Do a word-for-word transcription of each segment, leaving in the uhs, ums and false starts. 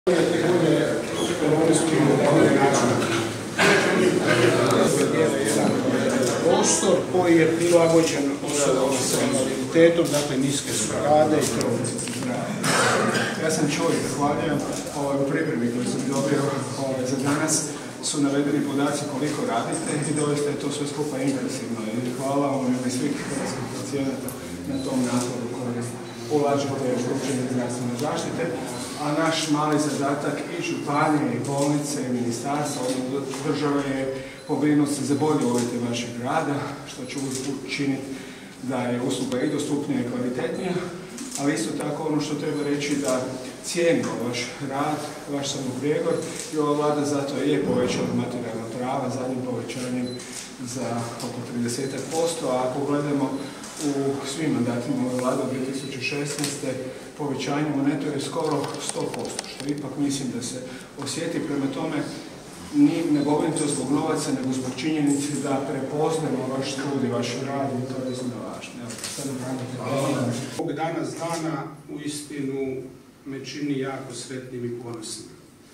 Prostor koji je prilagođen osobama s invaliditetom, dakle niske su zgrade i to. Ja sam čuo i zahvaljujem u pripremi koju sam dobio za danas su navedeni podaci koliko radite i doista je to sve skupa impresivno i hvala vam i svih hrvatskih pacijenata na tom naporu koji ulažete u pružanje zdravstvene zaštite, a naš mali zadatak i županije, i bolnice, i ministarstva, odnosno države je pobrinuti se za bolje uvjete vašeg rada, što će učiniti da je usluga i dostupnija i kvalitetnija, ali isto tako ono što treba reći da cijenimo vaš rad, vaš samoprijegor i ova vlada zato je povećala materijalna prava zadnjim povećanjem za oko trideset posto, a ako gledamo u svim mandatima ove vlade od dvije tisuće šesnaeste. povećanjem u neto je skoro sto posto, što ipak mislim da se osjeti. Prema tome, ne govorim to zbog novaca, nego zbog činjenice da prepoznamo vaš trud i vaš rad i to je iznimno važno. Ovog danas dana u istinu me čini jako sretnim i ponosnim.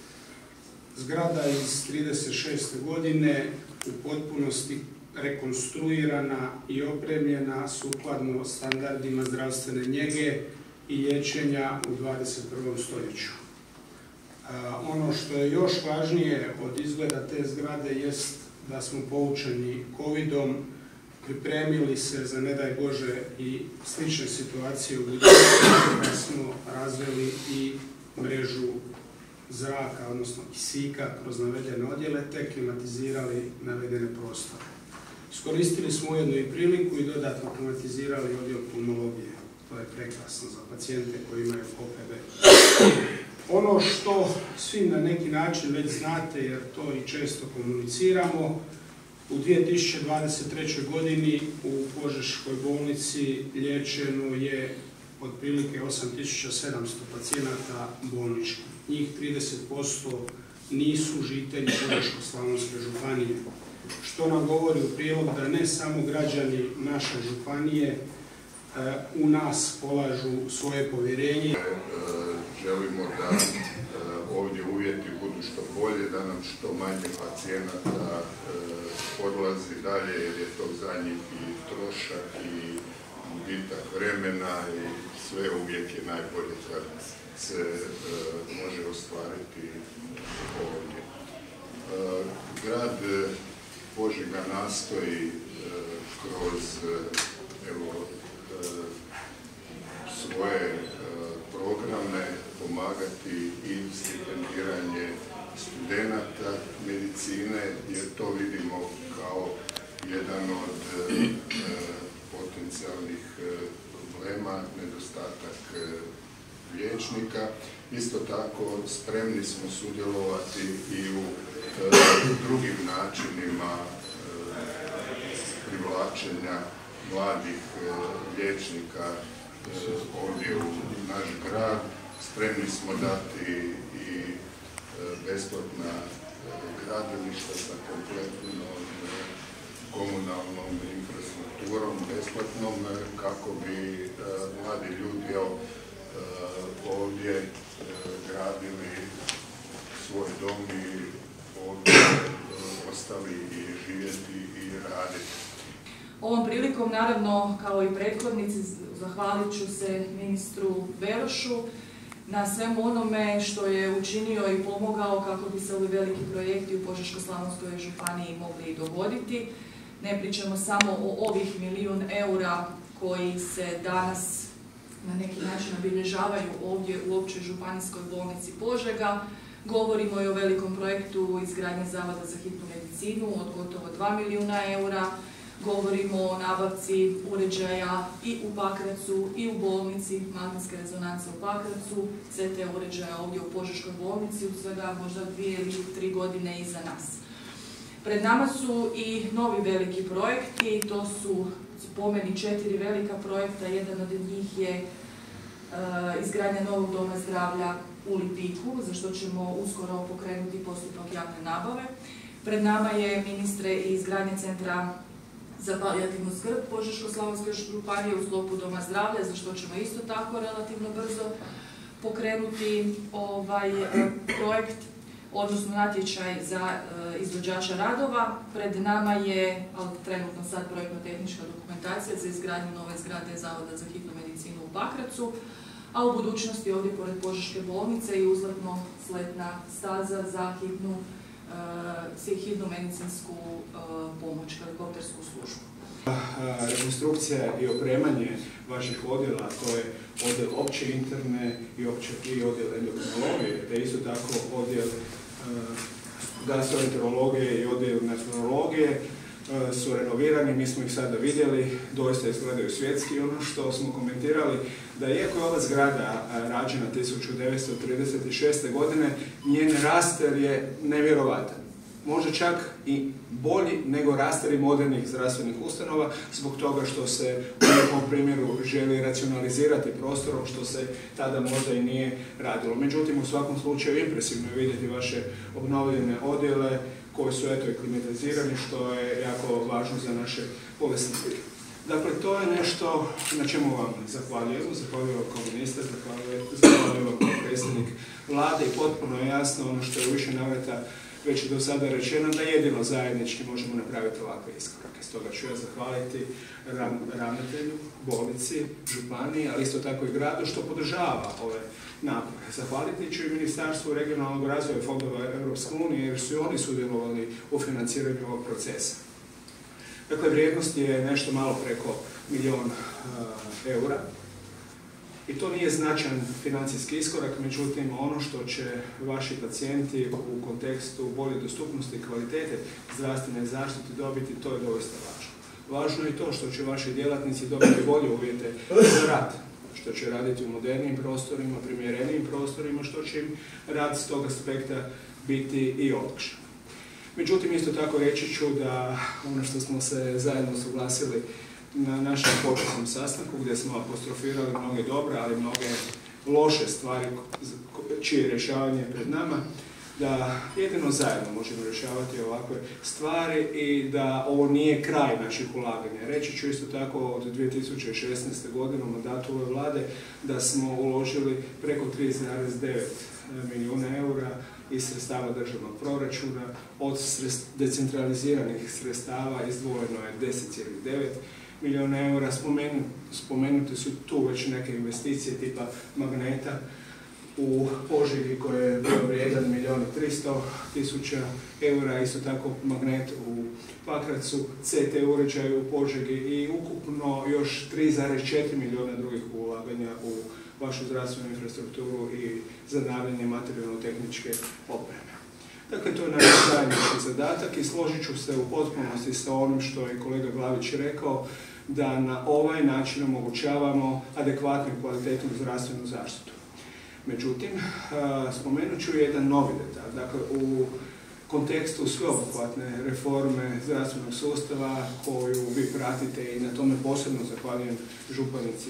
Zgrada iz trideset šeste. godine u potpunosti rekonstruirana i opremljena sukladno standardima zdravstvene njege i liječenja u dvadeset prvom stoljeću. Ono što je još važnije od izgleda te zgrade jest da smo poučeni kovidom, pripremili se za, ne daj Bože, i slične situacije u budućnosti, da smo razvili i mrežu zraka, odnosno kisika kroz navedene odjele, te klimatizirali navedene prostore. Iskoristili smo ujedno i priliku i dodatno klimatizirali odjel pulmologije. To je prekrasno za pacijente koji imaju O P V. Ono što svi na neki način već znate, jer to i često komuniciramo, u dvije tisuće dvadeset trećoj. godini u Požeškoj bolnici liječeno je otprilike osam tisuća sedamsto pacijenata bolničkih. Njih trideset posto nisu žitelji Požeško-slavonske županije, što nam govori u prilog da ne samo građani naše županije u nas polažu svoje povjerenje. Želimo da ovdje uvjeti budu što bolje, da nam što manje pacijenata odlazi dalje, jer je to za njih i trošak i gubitak vremena i sve uvijek je najbolje kad se može ostvariti ovdje. Grad Požega nastoji kroz evo, svoje programe pomagati i stipendiranje studenata medicine, jer to vidimo kao jedan od e, potencijalnih problema, nedostatak liječnika. Isto tako spremni smo sudjelovati i u e, drugim načinima e, privlačenja mladih e, liječnika ovdje u naš grad. Spremni smo dati i besplatna gradilišta sa kompletnom komunalnom infrastrukturom, besplatnom, kako bi mladi ljudi ovdje gradili svoj dom i ovdje ostali i živjeti i raditi. Ovom prilikom, naravno, kao i prethodnici, zahvalit ću se ministru Berošu na svemu onome što je učinio i pomogao kako bi se ovi veliki projekti u Požeško-slavonskoj županiji mogli dogoditi. Ne pričamo samo o ovih milijun eura koji se danas na neki način obilježavaju ovdje u Općoj županijskoj bolnici Požega. Govorimo i o velikom projektu izgradnje Zavoda za hitnu medicinu od gotovo dva milijuna eura. Govorimo o nabavci uređaja i u Pakracu i u bolnici, magnetske rezonance u Pakracu, C T uređaja ovdje u Požeškoj bolnici, u svega možda dvije ili tri godine iza nas. Pred nama su i novi veliki projekti, to su po meni četiri velika projekta. Jedan od njih je uh, izgradnja novog doma zdravlja u Lipiku, za što ćemo uskoro pokrenuti postupak javne nabave. Pred nama je, ministre, i izgradnja centra za palijativnu skrb Požeško-slavonske županije u sklopu doma zdravlja, za što ćemo isto tako relativno brzo pokrenuti ovaj projekt, odnosno natječaj za izvođača radova. Pred nama je trenutno sad projektno-tehnička dokumentacija za izgradnju nove zgrade Zavoda za hitnu medicinu u Pakracu, a u budućnosti ovdje pored Požeške bolnice i uzletno-sletna staza za hitnu, hitnu medicinsku pomoć, helikoptersku službu. Rekonstrukcija i opremanje vaših odjela, to je odjel opće, interne i, opće, i odjel endokrinologije, te isto tako odjel gastroenterologije i odjel nefrologije su renovirani, mi smo ih sada vidjeli, doista izgledaju svjetski. Ono što smo komentirali, da iako je ova zgrada rađena tisuću devetsto trideset šeste. godine, njen raster je nevjerovatan. Možda čak i bolji nego rasteri modernih zdravstvenih ustanova, zbog toga što se u nekom primjeru želi racionalizirati prostorom, što se tada možda i nije radilo. Međutim, u svakom slučaju impresivno je vidjeti vaše obnovljene odjele koji su eto i klimatizirani, što je jako važno za naše bolesnike. Dakle, to je nešto na čemu vam zahvaljujemo, zahvaljujemo kao ministar, zahvaljujemo kao predsjednik vlade i potpuno je jasno ono što je u više navrata već do sada rečeno, da jedino zajednički možemo napraviti ovakve iskorake. Stoga ću ja zahvaliti ravnatelju, bolnici, županiji, ali isto tako i gradu što podržava ove napore. Zahvaliti ću i Ministarstvu regionalnog razvoja i fondova Europske unije jer su i oni sudjelovali u financiranju ovog procesa. Dakle, vrijednost je nešto malo preko milijun eura. I to nije značajan financijski iskorak, međutim ono što će vaši pacijenti u kontekstu bolje dostupnosti i kvalitete zdravstvene zaštite dobiti, to je doista važno. Važno je to što će vaši djelatnici dobiti bolje uvjete za rad, što će raditi u modernijim prostorima, primjerenijim prostorima, što će im rad s tog aspekta biti i olakšan. Međutim, isto tako reći ću da ono što smo se zajedno suglasili na našem početnom sastanku, gdje smo apostrofirali mnoge dobre, ali mnoge loše stvari čije rješavanje je pred nama, da jedino zajedno možemo rješavati ovakve stvari i da ovo nije kraj naših ulaganja. Reći ću isto tako od dvije tisuće šesnaeste. godine u mandatu ove vlade da smo uložili preko tri zarez devet milijuna eura iz sredstava državnog proračuna, od decentraliziranih sredstava izdvojeno je deset zarez devet milijuna eura. Spomenuti su tu već neke investicije tipa magneta u Požegi koji je bio vrijedan milijun i tristo tisuća eura, isto tako magnet u Pakracu, C T uređaj u Požegi i ukupno još tri zarez četiri milijuna drugih ulaganja u vašu zdravstvenu infrastrukturu i zanavljanje materijalno-tehničke opreme. Dakle, to je naš zajednički zadatak i složit ću se u potpunosti sa onim što je kolega Galović rekao, da na ovaj način omogućavamo adekvatnu i kvalitetnu zdravstvenu zaštitu. Međutim, spomenut ću jedan novi detalj. Dakle, u kontekstu sveobuhvatne reforme zdravstvenog sustava koju vi pratite i na tome posebno zahvaljujem županici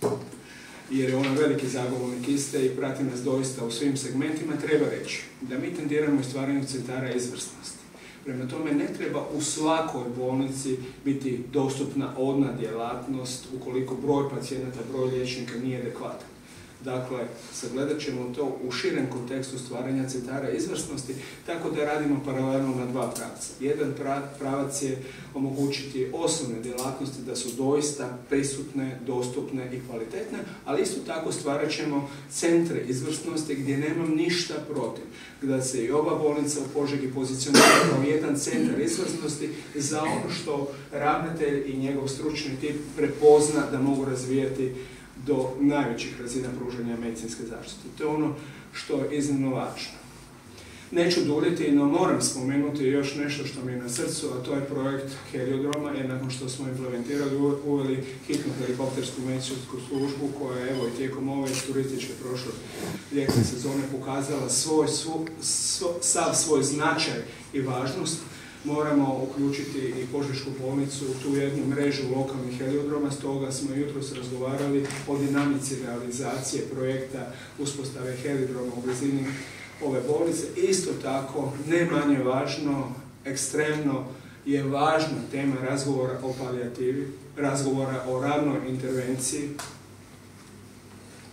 jer je ona veliki zagovornik iste i prati nas doista u svim segmentima, treba reći da mi tendiramo i stvaranju centara izvrsnosti. Prema tome, ne treba u svakoj bolnici biti dostupna odna djelatnost ukoliko broj pacijenata, broj liječnika nije adekvatan. Dakle, sagledat ćemo to u širem kontekstu stvaranja centara izvrsnosti, tako da radimo paralelno na dva pravca. Jedan pravac je omogućiti osnovne djelatnosti da su doista prisutne, dostupne i kvalitetne, ali isto tako stvarat ćemo centre izvrsnosti gdje nemam ništa protiv. Da se i ova bolnica u Požegi pozicionira kao jedan centar izvrsnosti za ono što ravnatelj i njegov stručni tip prepozna da mogu razvijati do najvećih razina pružanja medicinske zaštite. To je ono što je iznimno važno. Neću duljiti, no moram spomenuti još nešto što mi je na srcu, a to je projekt heliodroma, jer nakon što smo implementirali, uveli hitnu helikoptersku medicinsku službu koja je evo i tijekom ove turističke prošle ljetne sezone pokazala svoj, svo, svo, sav svoj značaj i važnost. Moramo uključiti i Požešku bolnicu u tu jednu mrežu lokalnih heliodroma, stoga smo jutros razgovarali o dinamici realizacije projekta uspostave heliodroma u blizini ove bolnice. Isto tako, ne manje važno, ekstremno je važna tema razgovora o palijativi, razgovora o ranoj intervenciji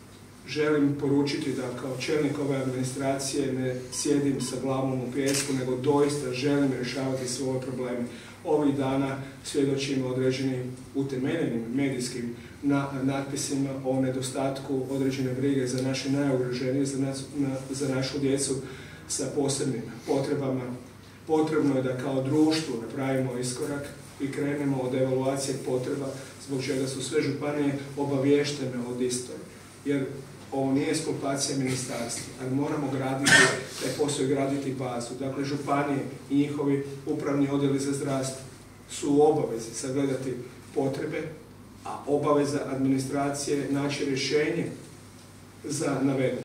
želim poručiti da kao čelnik ove administracije ne sjedim sa glavom u pijesku, nego doista želim rješavati svoje probleme. Ovih dana svjedočimo određenim utemeljenim medijskim natpisima o nedostatku određene brige za naše najugroženije, za, nas, na, za našu djecu sa posebnim potrebama. Potrebno je da kao društvo napravimo iskorak i krenemo od evaluacije potreba, zbog čega su sve županije obaviještene od istog. Jer ovo nije eksploatacija ministarstva, ali moramo graditi, taj posao graditi bazu. Dakle, županije i njihovi upravni odjeli za zdravstvo su u obavezi sagledati potrebe, a obaveza administracije naći rješenje za navedene.